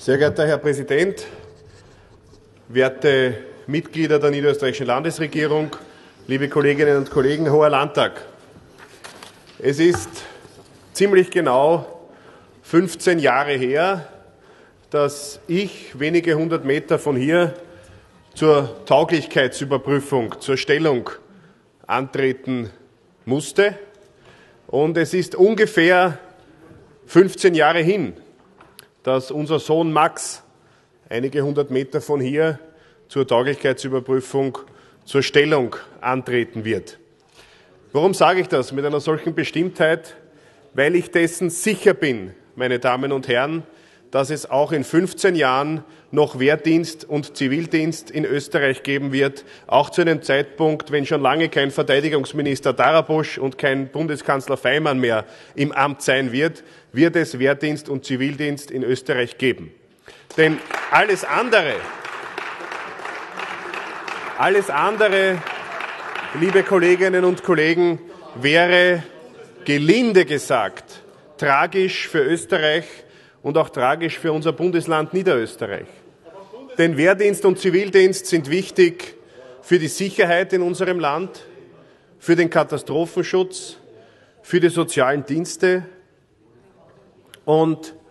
Sehr geehrter Herr Präsident, werte Mitglieder der niederösterreichischen Landesregierung, liebe Kolleginnen und Kollegen, Hoher Landtag! Es ist ziemlich genau 15 Jahre her, dass ich wenige hundert Meter von hier zur Tauglichkeitsüberprüfung, zur Stellung antreten musste. Und es ist ungefähr 15 Jahre hin, dass unser Sohn Max einige hundert Meter von hier zur Tauglichkeitsüberprüfung, zur Stellung antreten wird. Warum sage ich das mit einer solchen Bestimmtheit? Weil ich dessen sicher bin, meine Damen und Herren, dass es auch in 15 Jahren noch Wehrdienst und Zivildienst in Österreich geben wird, auch zu einem Zeitpunkt, wenn schon lange kein Verteidigungsminister Darabusch und kein Bundeskanzler Faymann mehr im Amt sein wird, wird es Wehrdienst und Zivildienst in Österreich geben. Denn alles andere, liebe Kolleginnen und Kollegen, wäre gelinde gesagt tragisch für Österreich und auch tragisch für unser Bundesland Niederösterreich. Denn Wehrdienst und Zivildienst sind wichtig für die Sicherheit in unserem Land, für den Katastrophenschutz, für die sozialen Dienste. Und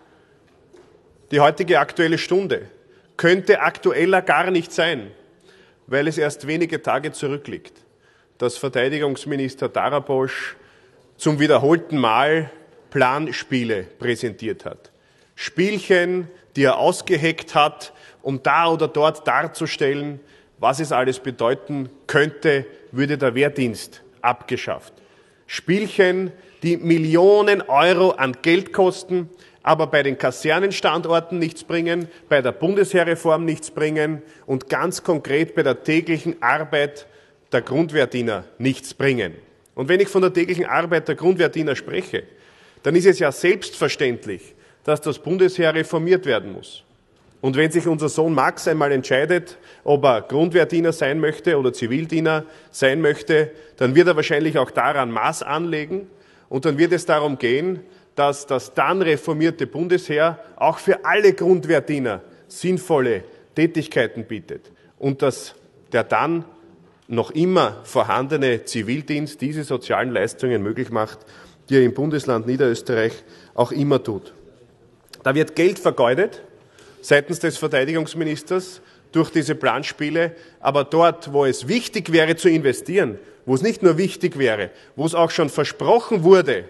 die heutige Aktuelle Stunde könnte aktueller gar nicht sein, weil es erst wenige Tage zurückliegt, dass Verteidigungsminister Darabusch zum wiederholten Mal Planspiele präsentiert hat. Spielchen, die er ausgeheckt hat, um da oder dort darzustellen, was es alles bedeuten könnte, würde der Wehrdienst abgeschafft. Spielchen, die Millionen Euro an Geld kosten, aber bei den Kasernenstandorten nichts bringen, bei der Bundesheerreform nichts bringen und ganz konkret bei der täglichen Arbeit der Grundwehrdiener nichts bringen. Und wenn ich von der täglichen Arbeit der Grundwehrdiener spreche, dann ist es ja selbstverständlich, dass das Bundesheer reformiert werden muss. Und wenn sich unser Sohn Max einmal entscheidet, ob er Grundwehrdiener sein möchte oder Zivildiener sein möchte, dann wird er wahrscheinlich auch daran Maß anlegen und dann wird es darum gehen, dass das dann reformierte Bundesheer auch für alle Grundwehrdiener sinnvolle Tätigkeiten bietet und dass der dann noch immer vorhandene Zivildienst diese sozialen Leistungen möglich macht, die er im Bundesland Niederösterreich auch immer tut. Da wird Geld vergeudet seitens des Verteidigungsministers durch diese Planspiele, aber dort, wo es wichtig wäre zu investieren, wo es nicht nur wichtig wäre, wo es auch schon versprochen wurde,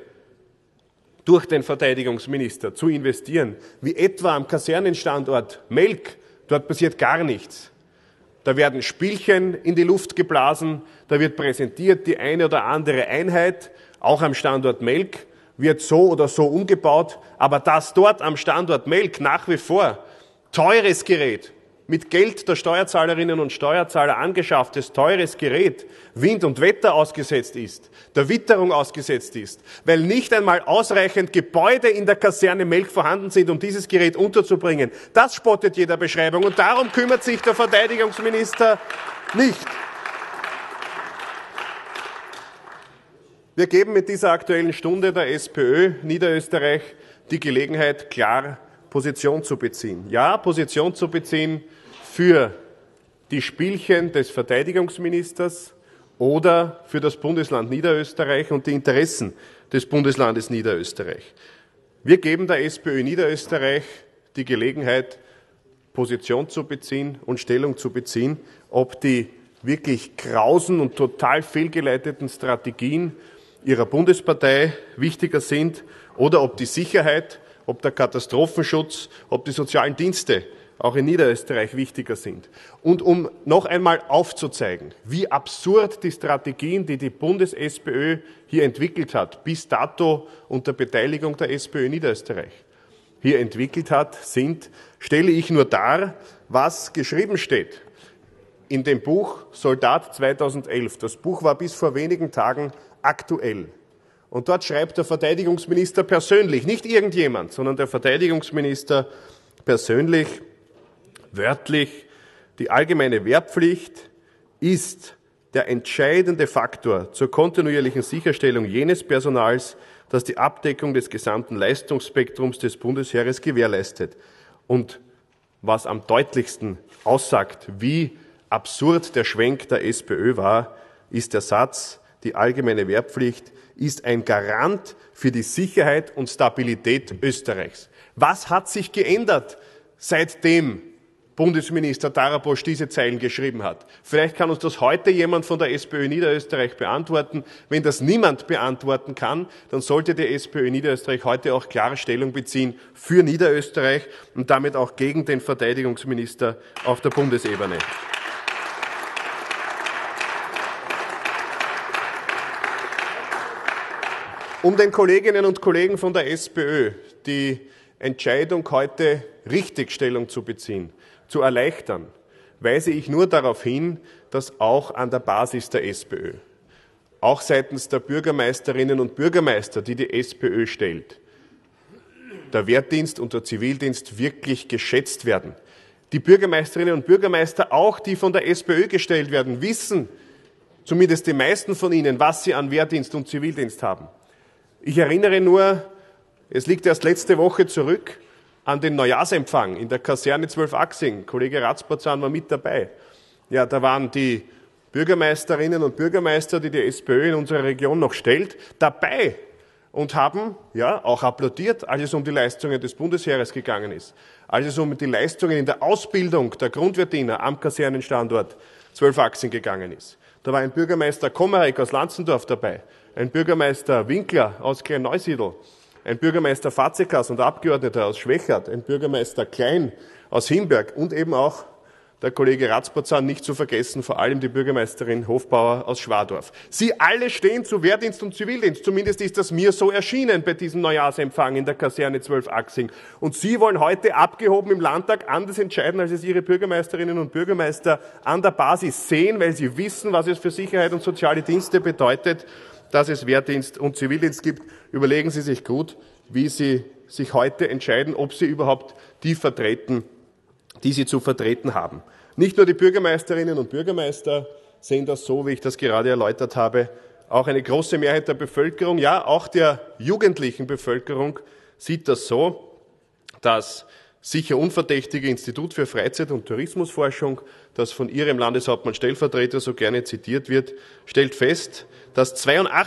durch den Verteidigungsminister zu investieren, wie etwa am Kasernenstandort Melk, dort passiert gar nichts. Da werden Spielchen in die Luft geblasen, da wird präsentiert die eine oder andere Einheit, auch am Standort Melk, wird so oder so umgebaut, aber dass dort am Standort Melk nach wie vor teures Gerät, mit Geld der Steuerzahlerinnen und Steuerzahler angeschafftes teures Gerät Wind und Wetter ausgesetzt ist, der Witterung ausgesetzt ist, weil nicht einmal ausreichend Gebäude in der Kaserne Melk vorhanden sind, um dieses Gerät unterzubringen, das spottet jeder Beschreibung und darum kümmert sich der Verteidigungsminister nicht. Wir geben mit dieser Aktuellen Stunde der SPÖ Niederösterreich die Gelegenheit, klar Position zu beziehen. Ja, Position zu beziehen für die Spielchen des Verteidigungsministers oder für das Bundesland Niederösterreich und die Interessen des Bundeslandes Niederösterreich. Wir geben der SPÖ Niederösterreich die Gelegenheit, Position zu beziehen und Stellung zu beziehen, ob die wirklich grausen und total fehlgeleiteten Strategien ihrer Bundespartei wichtiger sind oder ob die Sicherheit, ob der Katastrophenschutz, ob die sozialen Dienste auch in Niederösterreich wichtiger sind. Und um noch einmal aufzuzeigen, wie absurd die Strategien, die die Bundes-SPÖ hier entwickelt hat, bis dato unter Beteiligung der SPÖ Niederösterreich hier entwickelt hat, stelle ich nur dar, was geschrieben steht in dem Buch Soldat 2011. Das Buch war bis vor wenigen Tagen aktuell. Und dort schreibt der Verteidigungsminister persönlich, nicht irgendjemand, sondern der Verteidigungsminister persönlich, wörtlich, die allgemeine Wehrpflicht ist der entscheidende Faktor zur kontinuierlichen Sicherstellung jenes Personals, das die Abdeckung des gesamten Leistungsspektrums des Bundesheeres gewährleistet. Und was am deutlichsten aussagt, wie absurd der Schwenk der SPÖ war, ist der Satz, die allgemeine Wehrpflicht ist ein Garant für die Sicherheit und Stabilität Österreichs. Was hat sich geändert, seitdem Bundesminister Darabos diese Zeilen geschrieben hat? Vielleicht kann uns das heute jemand von der SPÖ Niederösterreich beantworten. Wenn das niemand beantworten kann, dann sollte die SPÖ Niederösterreich heute auch klare Stellung beziehen für Niederösterreich und damit auch gegen den Verteidigungsminister auf der Bundesebene. Um den Kolleginnen und Kollegen von der SPÖ die Entscheidung heute Richtigstellung zu beziehen, zu erleichtern, weise ich nur darauf hin, dass auch an der Basis der SPÖ, auch seitens der Bürgermeisterinnen und Bürgermeister, die die SPÖ stellt, der Wehrdienst und der Zivildienst wirklich geschätzt werden. Die Bürgermeisterinnen und Bürgermeister, auch die von der SPÖ gestellt werden, wissen, zumindest die meisten von ihnen, was sie an Wehrdienst und Zivildienst haben. Ich erinnere nur, es liegt erst letzte Woche zurück, an den Neujahrsempfang in der Kaserne 12-Achsing. Kollege Ratsporzan war mit dabei. Ja, da waren die Bürgermeisterinnen und Bürgermeister, die die SPÖ in unserer Region noch stellt, dabei und haben ja auch applaudiert, als es um die Leistungen des Bundesheeres gegangen ist, als es um die Leistungen in der Ausbildung der Grundwehrdiener am Kasernenstandort 12-Achsing gegangen ist. Da war ein Bürgermeister Komarek aus Lanzendorf dabei, ein Bürgermeister Winkler aus Klein-Neusiedl, ein Bürgermeister Fazekas und Abgeordneter aus Schwechat, ein Bürgermeister Klein aus Himberg und eben auch der Kollege Ratsporzan, nicht zu vergessen, vor allem die Bürgermeisterin Hofbauer aus Schwadorf. Sie alle stehen zu Wehrdienst und Zivildienst, zumindest ist das mir so erschienen bei diesem Neujahrsempfang in der Kaserne 12-Achsing. Und Sie wollen heute abgehoben im Landtag anders entscheiden, als es Ihre Bürgermeisterinnen und Bürgermeister an der Basis sehen, weil sie wissen, was es für Sicherheit und soziale Dienste bedeutet, dass es Wehrdienst und Zivildienst gibt. Überlegen Sie sich gut, wie Sie sich heute entscheiden, ob Sie überhaupt die vertreten, die Sie zu vertreten haben. Nicht nur die Bürgermeisterinnen und Bürgermeister sehen das so, wie ich das gerade erläutert habe. Auch eine große Mehrheit der Bevölkerung, ja auch der jugendlichen Bevölkerung, sieht das so, dass sicher unverdächtige Institut für Freizeit- und Tourismusforschung, das von Ihrem Landeshauptmann Stellvertreter so gerne zitiert wird, stellt fest, dass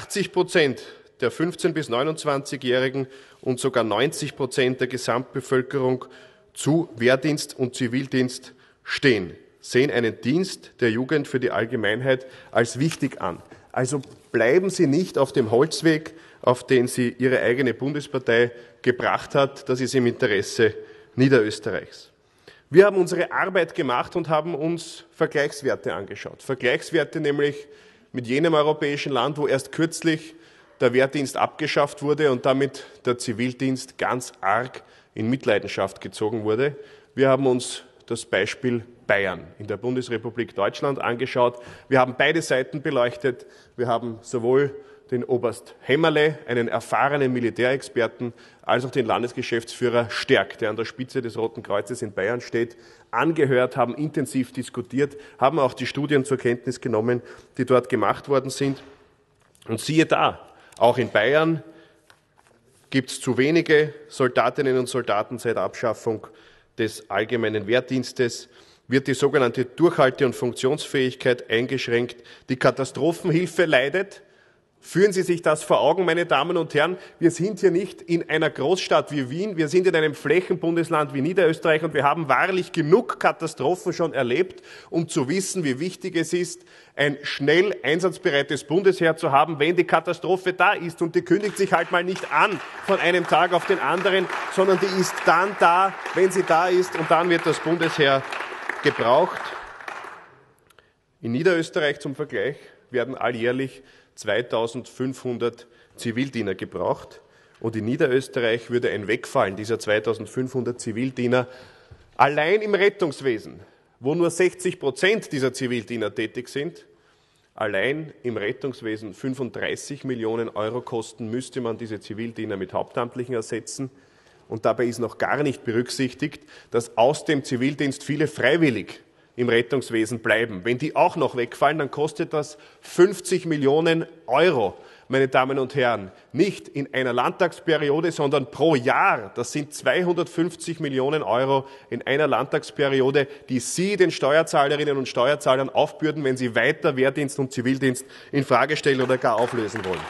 82% der 15- bis 29-Jährigen und sogar 90% der Gesamtbevölkerung zu Wehrdienst und Zivildienst stehen, sehen einen Dienst der Jugend für die Allgemeinheit als wichtig an. Also bleiben Sie nicht auf dem Holzweg, auf den Sie Ihre eigene Bundespartei gebracht hat. Das ist im Interesse Niederösterreichs. Wir haben unsere Arbeit gemacht und haben uns Vergleichswerte angeschaut. Vergleichswerte nämlich mit jenem europäischen Land, wo erst kürzlich der Wehrdienst abgeschafft wurde und damit der Zivildienst ganz arg in Mitleidenschaft gezogen wurde. Wir haben uns das Beispiel Bayern in der Bundesrepublik Deutschland angeschaut. Wir haben beide Seiten beleuchtet. Wir haben sowohl den Oberst Hämmerle, einen erfahrenen Militärexperten, als auch den Landesgeschäftsführer Sterck, der an der Spitze des Roten Kreuzes in Bayern steht, angehört, haben intensiv diskutiert, haben auch die Studien zur Kenntnis genommen, die dort gemacht worden sind. Und siehe da, auch in Bayern gibt es zu wenige Soldatinnen und Soldaten seit Abschaffung des allgemeinen Wehrdienstes, wird die sogenannte Durchhalte- und Funktionsfähigkeit eingeschränkt, die Katastrophenhilfe leidet. Führen Sie sich das vor Augen, meine Damen und Herren. Wir sind hier nicht in einer Großstadt wie Wien, wir sind in einem Flächenbundesland wie Niederösterreich und wir haben wahrlich genug Katastrophen schon erlebt, um zu wissen, wie wichtig es ist, ein schnell einsatzbereites Bundesheer zu haben, wenn die Katastrophe da ist. Und die kündigt sich halt mal nicht an von einem Tag auf den anderen, sondern die ist dann da, wenn sie da ist, und dann wird das Bundesheer gebraucht. In Niederösterreich zum Vergleich werden alljährlich 2500 Zivildiener gebraucht. Und in Niederösterreich würde ein Wegfallen dieser 2500 Zivildiener allein im Rettungswesen, wo nur 60% dieser Zivildiener tätig sind, allein im Rettungswesen 35 Millionen Euro kosten, müsste man diese Zivildiener mit Hauptamtlichen ersetzen. Und dabei ist noch gar nicht berücksichtigt, dass aus dem Zivildienst viele freiwillig im Rettungswesen bleiben. Wenn die auch noch wegfallen, dann kostet das 50 Millionen Euro, meine Damen und Herren. Nicht in einer Landtagsperiode, sondern pro Jahr. Das sind 250 Millionen Euro in einer Landtagsperiode, die Sie den Steuerzahlerinnen und Steuerzahlern aufbürden, wenn Sie weiter Wehrdienst und Zivildienst in Frage stellen oder gar auflösen wollen.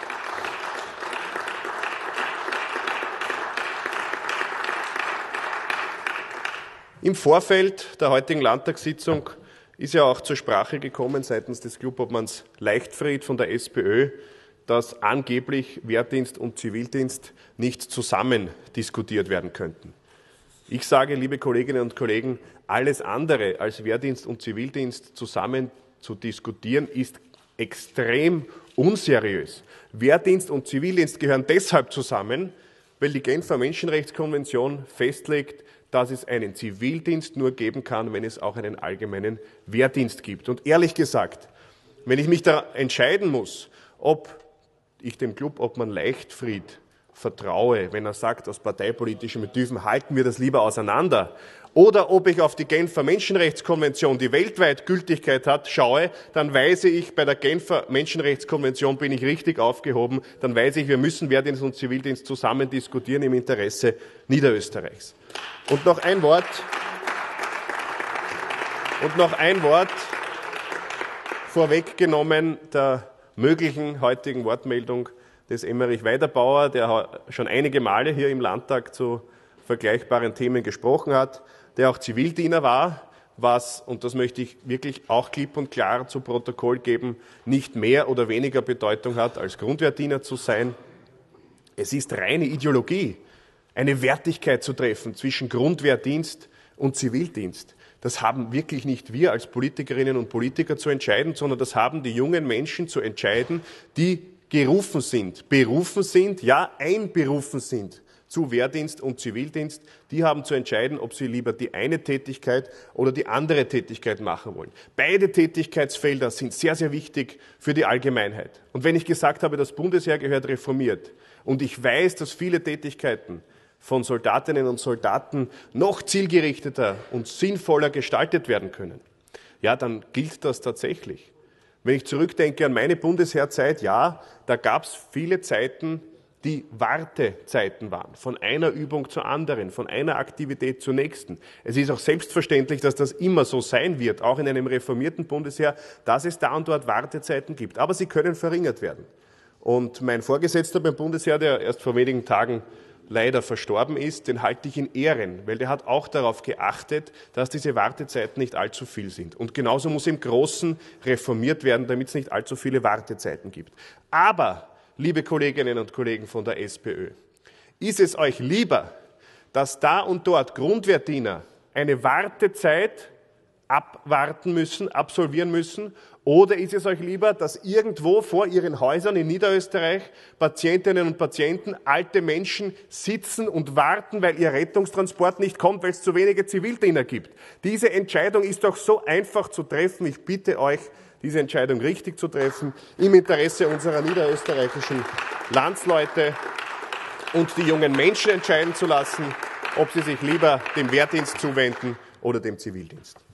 Im Vorfeld der heutigen Landtagssitzung ist ja auch zur Sprache gekommen seitens des Clubobmanns Leichtfried von der SPÖ, dass angeblich Wehrdienst und Zivildienst nicht zusammen diskutiert werden könnten. Ich sage, liebe Kolleginnen und Kollegen, alles andere als Wehrdienst und Zivildienst zusammen zu diskutieren, ist extrem unseriös. Wehrdienst und Zivildienst gehören deshalb zusammen, weil die Genfer Menschenrechtskonvention festlegt, dass es einen Zivildienst nur geben kann, wenn es auch einen allgemeinen Wehrdienst gibt. Und ehrlich gesagt, wenn ich mich da entscheiden muss, ob ich dem Clubobmann Leichtfried vertraue, wenn er sagt, aus parteipolitischen Motiven halten wir das lieber auseinander, oder ob ich auf die Genfer Menschenrechtskonvention, die weltweit Gültigkeit hat, schaue, dann weiß ich, bei der Genfer Menschenrechtskonvention bin ich richtig aufgehoben, dann weiß ich, wir müssen Wehrdienst und Zivildienst zusammen diskutieren im Interesse Niederösterreichs. Und noch ein Wort vorweggenommen der möglichen heutigen Wortmeldung des Emmerich Weiderbauer, der schon einige Male hier im Landtag zu vergleichbaren Themen gesprochen hat, der auch Zivildiener war, was, und das möchte ich wirklich auch klipp und klar zu Protokoll geben, nicht mehr oder weniger Bedeutung hat, als Grundwehrdiener zu sein. Es ist reine Ideologie, eine Wertigkeit zu treffen zwischen Grundwehrdienst und Zivildienst. Das haben wirklich nicht wir als Politikerinnen und Politiker zu entscheiden, sondern das haben die jungen Menschen zu entscheiden, die berufen sind, ja, einberufen sind zu Wehrdienst und Zivildienst. Die haben zu entscheiden, ob sie lieber die eine Tätigkeit oder die andere Tätigkeit machen wollen. Beide Tätigkeitsfelder sind sehr, sehr wichtig für die Allgemeinheit. Und wenn ich gesagt habe, das Bundesheer gehört reformiert und ich weiß, dass viele Tätigkeiten von Soldatinnen und Soldaten noch zielgerichteter und sinnvoller gestaltet werden können, ja, dann gilt das tatsächlich. Wenn ich zurückdenke an meine Bundesheerzeit, ja, da gab es viele Zeiten, die Wartezeiten waren, von einer Übung zur anderen, von einer Aktivität zur nächsten. Es ist auch selbstverständlich, dass das immer so sein wird, auch in einem reformierten Bundesheer, dass es da und dort Wartezeiten gibt. Aber sie können verringert werden. Und mein Vorgesetzter beim Bundesheer, der erst vor wenigen Tagen leider verstorben ist, den halte ich in Ehren, weil der hat auch darauf geachtet, dass diese Wartezeiten nicht allzu viel sind. Und genauso muss im Großen reformiert werden, damit es nicht allzu viele Wartezeiten gibt. Aber, liebe Kolleginnen und Kollegen von der SPÖ, ist es euch lieber, dass da und dort Grundwehrdiener eine Wartezeit abwarten müssen, absolvieren müssen, oder ist es euch lieber, dass irgendwo vor ihren Häusern in Niederösterreich Patientinnen und Patienten, alte Menschen sitzen und warten, weil ihr Rettungstransport nicht kommt, weil es zu wenige Zivildiener gibt? Diese Entscheidung ist doch so einfach zu treffen. Ich bitte euch, diese Entscheidung richtig zu treffen, im Interesse unserer niederösterreichischen Landsleute und die jungen Menschen entscheiden zu lassen, ob sie sich lieber dem Wehrdienst zuwenden oder dem Zivildienst.